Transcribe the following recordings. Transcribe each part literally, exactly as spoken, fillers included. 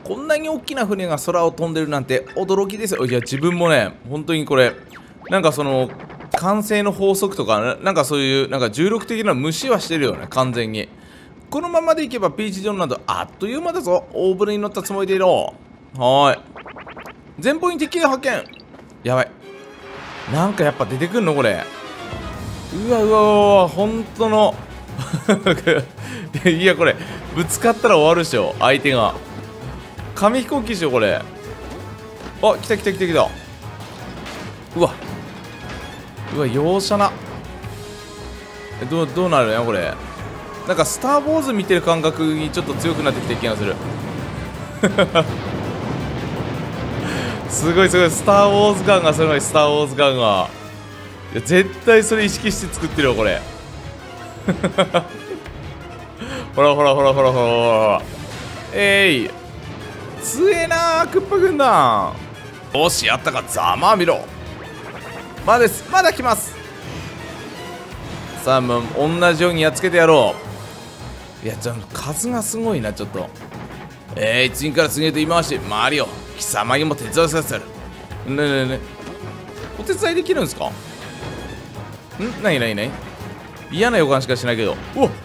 こんなに大きな船が空を飛んでるなんて驚きですよ。いや、自分もね、本当にこれ、なんかその、慣性の法則とか、なんかそういう、なんか重力的な無視はしてるよね、完全に。このままでいけばピーチ・ジョンなどあっという間だぞ。大船に乗ったつもりでいろ。はーい。前方に敵が発見。やばい。なんかやっぱ出てくんのこれ。うわうわうわ、ほんとの。いや、これ、ぶつかったら終わるでしょ、相手が。紙飛行機でしょ、これ。あ、来た来た来た来た。うわ。うわ、容赦な。え、どう、どうなるのこれ。なんか、スター・ウォーズ見てる感覚にちょっと強くなってきた気がする。すごいすごい、スター・ウォーズ感がすごい、スター・ウォーズ感が。いや、絶対それ意識して作ってるよ、これ。ほらほらほらほらほらほら。えい。強えなー、クッパ軍団。よし、やったか、ざまあ見ろ。まだです、まだ来ます。さあ、もう同じようにやっつけてやろう。いや、ちょっと数がすごいな、ちょっと。えい、次から次へと言い回し、マリオ、貴様にも手伝わせる。ねえねえねえ。お手伝いできるんですか？ん？なになになに？嫌な予感しかしないけど。うわっ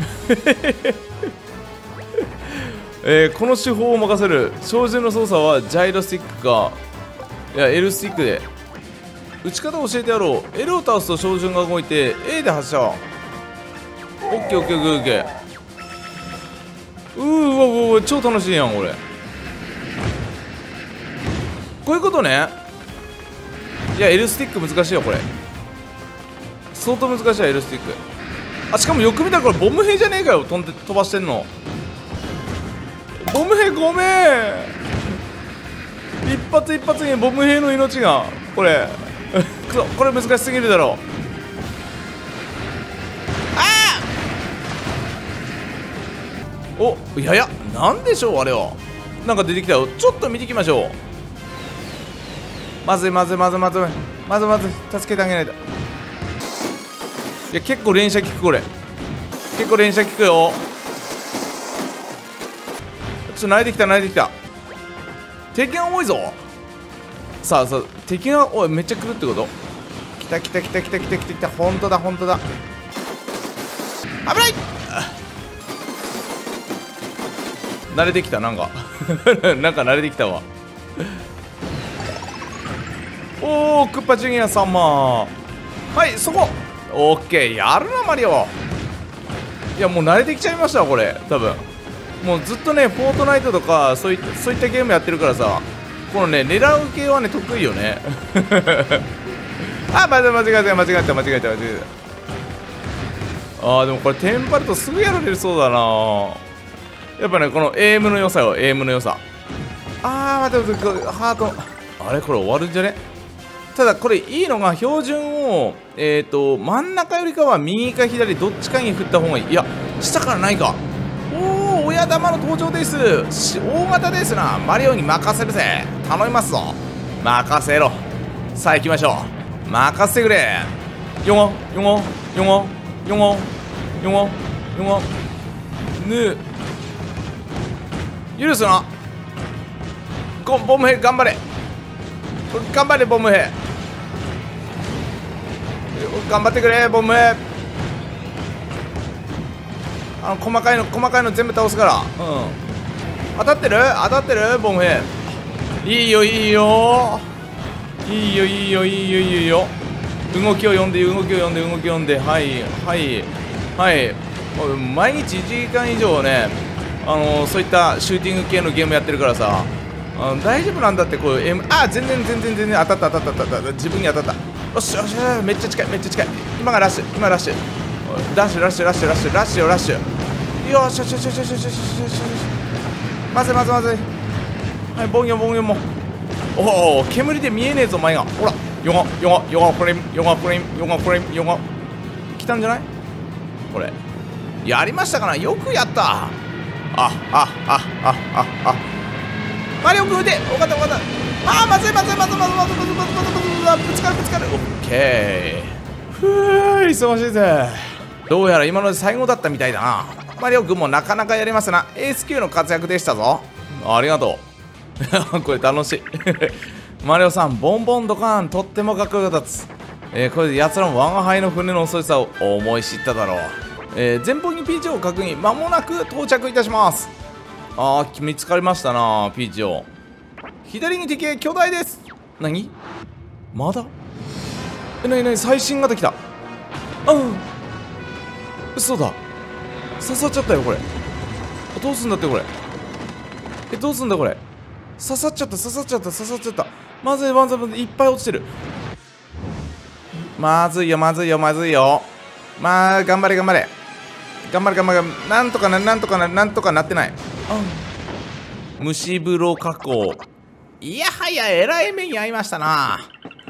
えー、この手法を任せる。照準の操作はジャイロスティックか、いや L スティックで。打ち方を教えてやろう。 L を倒すと照準が動いて A で発射。オッケーオッケーオッケー。うーわうわうわ、超楽しいやんこれ。こういうことね。いや L スティック難しいよこれ。相当難しいわ L スティック。あ、しかもよく見たらこれボム兵じゃねえかよ、飛んで飛ばしてんの。ボム兵ごめん。一発一発にボム兵の命がこれこれ難しすぎるだろう。ああ、お、いやいや、なんでしょうあれは。なんか出てきたよ。ちょっと見ていきましょう。まずいまずいまずいまずいまずいまずい、助けてあげないと。いや、結構連射効くこれ。結構連射効くよ。ちょっと慣れてきた慣れてきた。敵が多いぞ。さあさあ、敵がおいめっちゃ来るってこと。来た来た来た来た来た来た来た。ほんとだほんとだ。危ない。慣れてきた、なんかなんか慣れてきたわ。おお、クッパジュニア様。はい、そこ。オッケー、やるなマリオ。いや、もう慣れてきちゃいましたこれ多分。もうずっとね、フォートナイトとかそういったそういったゲームやってるからさ、このね、狙う系はね、得意よね。あ、間違えた間違えた間違えた間違えた間違えた。あー、でもこれテンパるとすぐやられるそうだな。やっぱね、このエイムの良さよ、エイムの良さ。あー、待って待って、ハート。あれこれ終わるんじゃね。ただこれいいのが、標準をえっと真ん中よりかは右か左どっちかに振った方がいい。いや、下からないか。おお、親玉の登場です。大型ですな。マリオに任せるぜ。頼みますぞ。任せろ。さあ行きましょう。任せてくれ。よごよごよごよごよごよごぬ許すな。ゴボム兵頑張れ頑張れボム兵頑張ってくれボム兵。あの細かいの細かいの全部倒すから。うん、当たってる当たってるボム兵。いいよいいよいいよいいよいいよいいよ。動きを読んで動きを読んで動きを読んで。はいはいはい。毎日いちじかん以上ね、あのー、そういったシューティング系のゲームやってるからさ、あの大丈夫なんだって。こういう M、 あ、全然全然全然当たった当たった当たった。自分に当たった。よしよし、めっちゃ近いめっちゃ近い。今がラッシュ今ラッシュラッシュラッシュラッシュラッシュラッシュラッシュ。よしよしよしよしよしよしよしよし。まずいまずいまずい。はい、ボンヨボンヨも。おお、煙で見えねえぞ前が。ほら、ヨガヨガヨガフレームヨガフレームヨガフレームヨガ。来たんじゃないこれ。やりましたかな。よくやった。あああああああ。マリオ君腕。分かった分かった。ああ、まずいまずいまずいまずいまずいまずいまずいまずいまずい。ぶつかるぶつかる。オッケー。ふう、忙しいぜ。どうやら今ので最後だったみたいだな。マリオ君もなかなかやりますな。エース級の活躍でしたぞ。 ありがとう。これ楽しい。マリオさん、ボンボンドカーン、とってもかっこよかったです。えー、これで奴らも我が輩の船の遅さを思い知っただろう。えー、前方にピーチを確認、まもなく到着いたします。あー、見つかりましたな、ピーチを。左に敵巨大です。何まだえ、なになに、最新型来た。うん。嘘だ。刺さっちゃったよ、これ。どうすんだって、これ。え、どうすんだ、これ。刺さっちゃった、刺さっちゃった、刺さっちゃった。まずい、まずい、まずい、いっぱい落ちてる。まずいよ、まずいよ、まずいよ。まあ、頑張れ、頑張れ。頑張れ、頑張れ。なんとかな、なんとかな、なんとかなってない。うん。蒸し風呂加工。いやはや、えらい目に遭いましたな。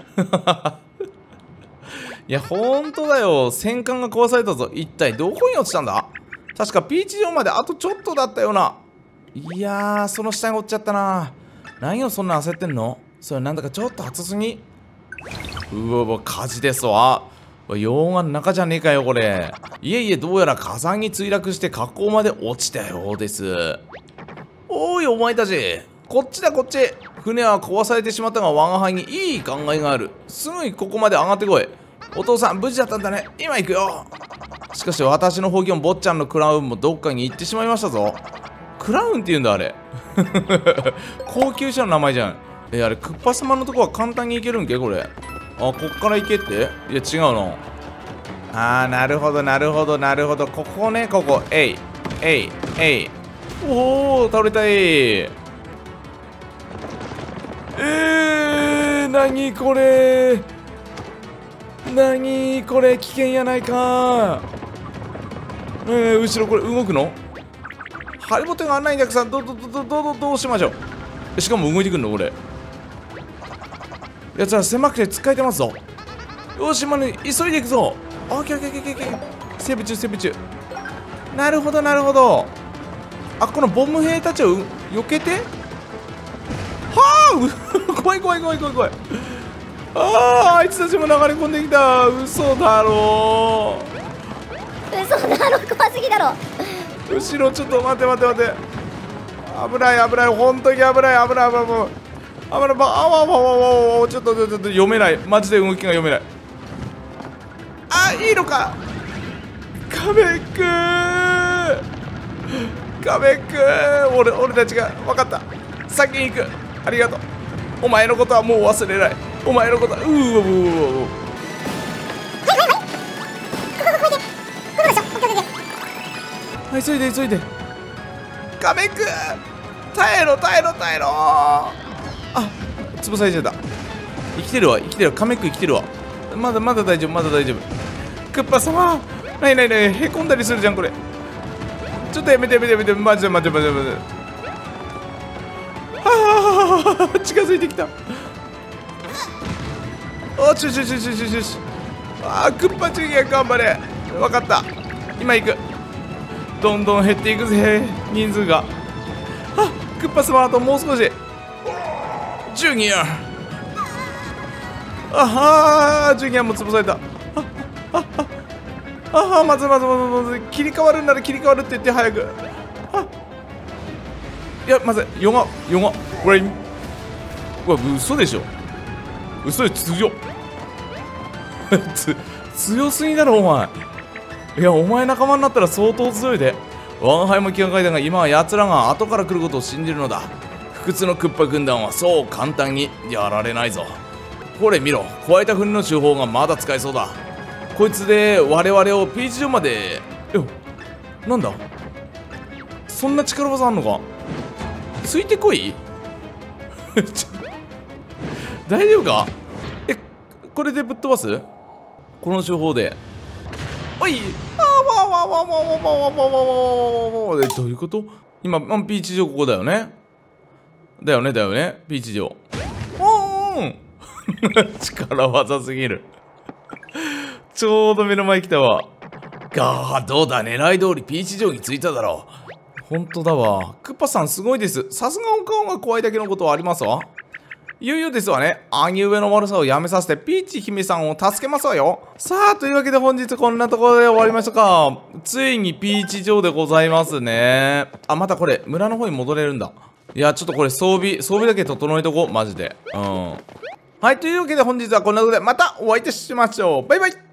いや、ほんとだよ。戦艦が壊されたぞ。一体どこに落ちたんだ？確かピーチ城まであとちょっとだったよな。いやー、その下に落ちちゃったな。何をそんな焦ってんの？それなんだかちょっと熱すぎ。うわうわ、火事ですわ。溶岩の中じゃねえかよ、これ。いえいえ、どうやら火山に墜落して河口まで落ちたようです。おい、お前たち。こっちだ、こっち。船は壊されてしまったが、我が輩にいい考えがある。すぐにここまで上がってこい。お父さん、無事だったんだね。今行くよ。しかし、私のホギョン坊ちゃんのクラウンもどっかに行ってしまいましたぞ。クラウンって言うんだ、あれ。高級車の名前じゃん。え、あれ、クッパ様のとこは簡単に行けるんけ、これ。あ、こっから行けって？いや、違うの。あー、なるほど、なるほど、なるほど。ここね、ここ。えい、えい、えい。おお、倒れたい。えー、なにこれ。なにこれ、危険やないか。えー、後ろこれ動くの？ハリボテがあんなにたくさん、ど、ど、ど、ど、ど、どうしましょう。しかも動いてくんのこれ。やつら狭くて使えてますぞ。よし、今ね、急いでいくぞ。オッケーオッケーオッケーオッケー。セーブ中、セーブ中。なるほど、なるほど。あ、このボム兵たちを避けて。はあ怖い怖い怖い怖い怖い。ああ、あいつたちも流れ込んできた。嘘だろう。嘘だろ、怖すぎだろ。 後ろちょっと待って待って待って。危ない危ない、本当に危ない危ない危ない危ない。危ない、あわわわわ、ちょっとちょっと読めない。マジで動きが読めない。あ、いいのか。カメックー、カメックー、俺俺たちが分かった。先に行く。ありがとう。お前のことはもう忘れない。お前のことはうーわうーわ。はい、急いで急いで。カメックー、耐えろ耐えろ耐えろ。あ、潰されちゃった。生きてるわ、生きてるわ。カメック生きてるわ。まだまだ大丈夫、まだ大丈夫。クッパ様、ないないない、へこんだりするじゃんこれ。ちょっとやめてやめてやめて、マジでマジでマジでマジで。はあ、近づいてきた。おちょちょちょちょちょちょちょ。あー、クッパ中継頑張れ。分かった、今行く。どんどん減っていくぜ、人数が。あ、クッパ様あともう少し。ジュニア、あはー、ジュニアも潰された。ああああ、まずまずまずまず、切り替わるなら切り替わるって言って早く。あ、いや、まずい、ヨガヨガこれ、うわ、嘘でしょ。嘘で強っ。つ強すぎだろお前。いや、お前仲間になったら相当強いで。我が輩も気がかりだが、今は奴らが後から来ることを信じるのだ。不屈のクッパ軍団はそう簡単にやられないぞ。これ見ろ、加えた船の手法がまだ使えそうだ。こいつで我々をピーチ城まで。よ、なんだ、そんな力技あんのか。ついてこい。大丈夫か。え、これでぶっ飛ばす、この手法で。おい、あわわわわわわわわわわわわ。え、どういうこと。今ピーチ城ここだよね。だよねだよね、ピーチ城。おーん。力技すぎる。ちょうど目の前来たわ。がー、どうだ、狙い通りピーチ城に着いただろう。ほんとだわ。クッパさんすごいです。さすがお顔が怖いだけのことはありますわ。いよいよですわね。兄上の悪さをやめさせてピーチ姫さんを助けますわよ。さあ、というわけで本日こんなところで終わりましたか。ついにピーチ城でございますね。あ、またこれ村の方に戻れるんだ。 いやちょっとこれ装備装備だけ整えとこうマジで。うん。はい、というわけで本日はこんなことでまたお会いいたしましょう。バイバイ。